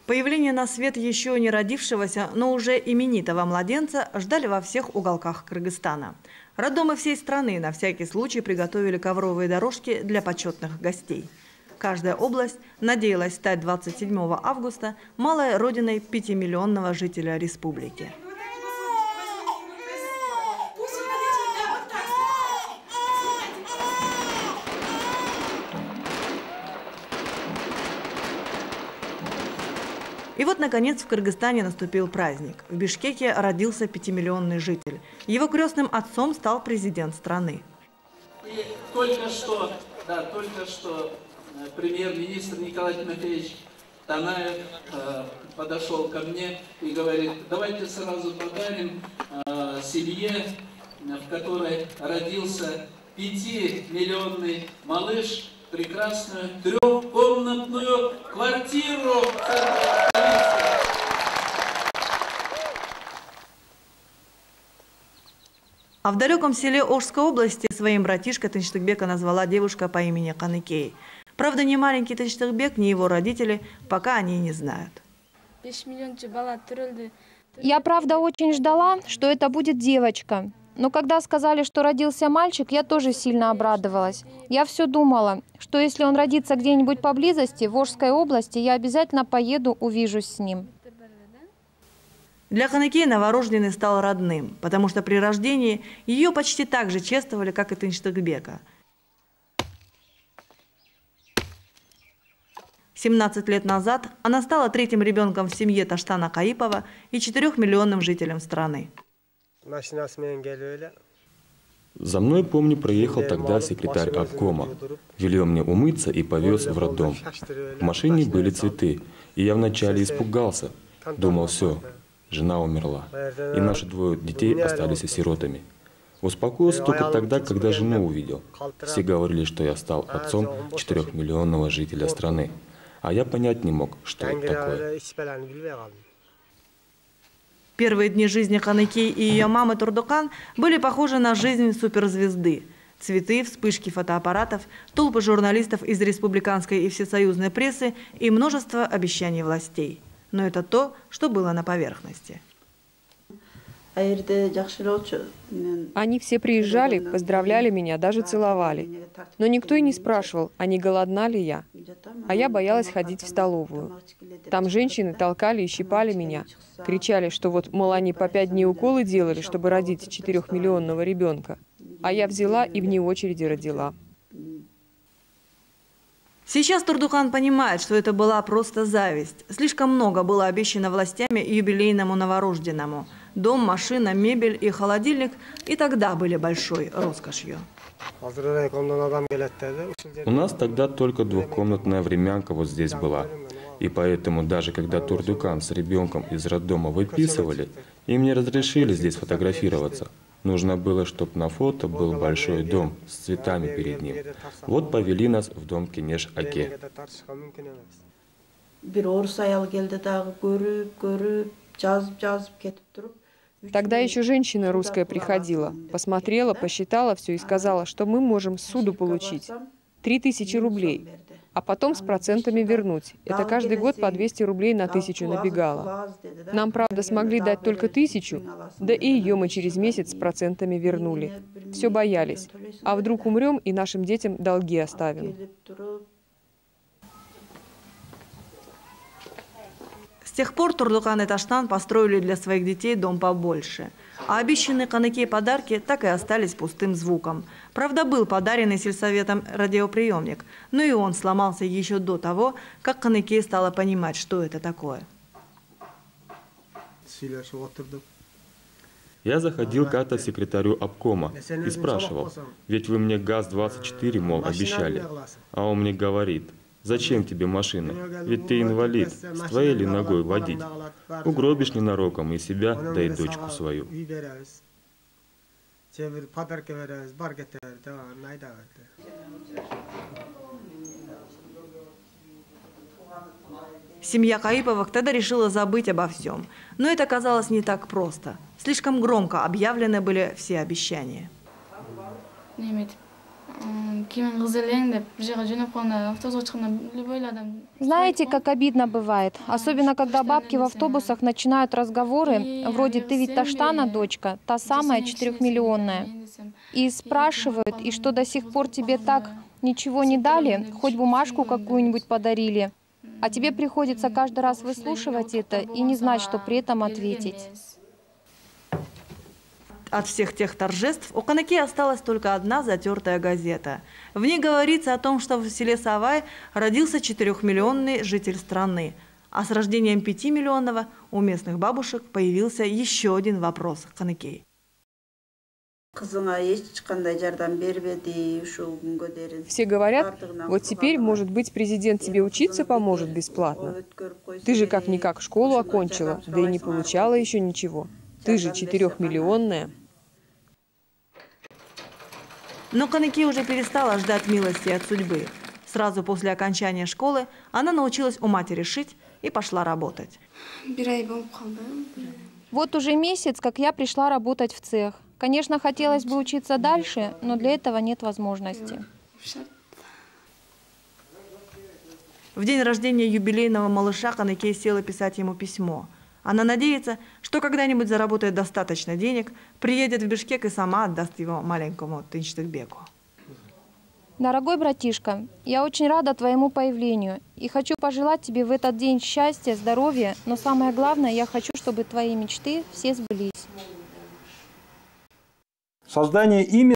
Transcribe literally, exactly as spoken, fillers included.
Появление на свет еще не родившегося, но уже именитого младенца ждали во всех уголках Кыргызстана. Роддомы всей страны на всякий случай приготовили ковровые дорожки для почетных гостей. Каждая область надеялась стать двадцать седьмого августа малой родиной пятимиллионного жителя республики. И вот, наконец, в Кыргызстане наступил праздник. В Бишкеке родился пятимиллионный житель. Его крестным отцом стал президент страны. И только что, да, только что премьер-министр Николай Тимофеевич Танаев э, подошел ко мне и говорит: давайте сразу подарим э, семье, в которой родился пятимиллионный малыш, прекрасную трехкомнатную квартиру. А в далеком селе Ошской области своим братишкой Тынчтыкбека назвала девушка по имени Каныкей. Правда, ни маленький Тынчтыкбек, ни его родители пока они не знают. Я, правда, очень ждала, что это будет девочка. Но когда сказали, что родился мальчик, я тоже сильно обрадовалась. Я все думала, что если он родится где-нибудь поблизости, в Ошской области, я обязательно поеду, увижусь с ним. Для Каныкей новорожденный стал родным, потому что при рождении ее почти так же чествовали, как и Тынчтыкбека. семнадцать лет назад она стала третьим ребенком в семье Таштана Каипова и четырехмиллионным жителем страны. За мной, помню, проехал тогда секретарь обкома. Велел мне умыться и повез в роддом. В машине были цветы, и я вначале испугался. Думал, все, жена умерла, и наши двое детей остались сиротами. Успокоился только тогда, когда жену увидел. Все говорили, что я стал отцом четырехмиллионного жителя страны. А я понять не мог, что это такое. Первые дни жизни Каныкей и ее мамы Турдукан были похожи на жизнь суперзвезды. Цветы, вспышки фотоаппаратов, толпы журналистов из республиканской и всесоюзной прессы и множество обещаний властей. Но это то, что было на поверхности. Они все приезжали, поздравляли меня, даже целовали. Но никто и не спрашивал, а не голодна ли я. А я боялась ходить в столовую. Там женщины толкали и щипали меня. Кричали, что вот, мол, они по пять дней уколы делали, чтобы родить четырехмиллионного ребенка. А я взяла и вне очереди родила. Сейчас Турдукан понимает, что это была просто зависть. Слишком много было обещано властями юбилейному новорожденному. Дом, машина, мебель и холодильник и тогда были большой роскошью. У нас тогда только двухкомнатная времянка вот здесь была. И поэтому даже когда Турдукан с ребенком из роддома выписывали, им не разрешили здесь фотографироваться. Нужно было, чтобы на фото был большой дом с цветами перед ним. Вот повели нас в дом Кенеш-Аке. Тогда еще женщина русская приходила, посмотрела, посчитала все и сказала, что мы можем суду получить три тысячи рублей, а потом с процентами вернуть. Это каждый год по двести рублей на тысячу набегало. Нам, правда, смогли дать только тысячу, да и ее мы через месяц с процентами вернули. Все боялись. А вдруг умрем и нашим детям долги оставим. С тех пор Турдукан и Таштан построили для своих детей дом побольше. А обещанные Каныкей подарки так и остались пустым звуком. Правда, был подаренный сельсоветом радиоприемник, но и он сломался еще до того, как Каныкей стала понимать, что это такое. Я заходил как-то к секретарю обкома и спрашивал, ведь вы мне ГАЗ двадцать четыре, мол, обещали. А он мне говорит: зачем тебе машина? Ведь ты инвалид, с твоей ли ногой водить? Угробишь ненароком и себя, да и дочку свою. Семья Каиповых тогда решила забыть обо всем. Но это оказалось не так просто. Слишком громко объявлены были все обещания. Знаете, как обидно бывает, особенно когда бабки в автобусах начинают разговоры, вроде «ты ведь Таштана, дочка, та самая четырехмиллионная». И спрашивают, и что до сих пор тебе так ничего не дали, хоть бумажку какую-нибудь подарили. А тебе приходится каждый раз выслушивать это и не знать, что при этом ответить. От всех тех торжеств у Канаки осталась только одна затертая газета. В ней говорится о том, что в селе Савай родился четырехмиллионный житель страны. А с рождением пятимиллионного у местных бабушек появился еще один вопрос к Канакей. Все говорят, вот теперь, может быть, президент тебе учиться поможет бесплатно. Ты же как-никак школу окончила, да и не получала еще ничего. Ты же четырехмиллионная. Но Канаки уже перестала ждать милости от судьбы. Сразу после окончания школы она научилась у матери шить и пошла работать. Вот уже месяц, как я пришла работать в цех. Конечно, хотелось бы учиться дальше, но для этого нет возможности. В день рождения юбилейного малыша Канакей села писать ему письмо. Она надеется, что когда-нибудь заработает достаточно денег, приедет в Бишкек и сама отдаст его маленькому Тынчтыкбеку. Дорогой братишка, я очень рада твоему появлению и хочу пожелать тебе в этот день счастья, здоровья, но самое главное, я хочу, чтобы твои мечты все сбылись. Создание имени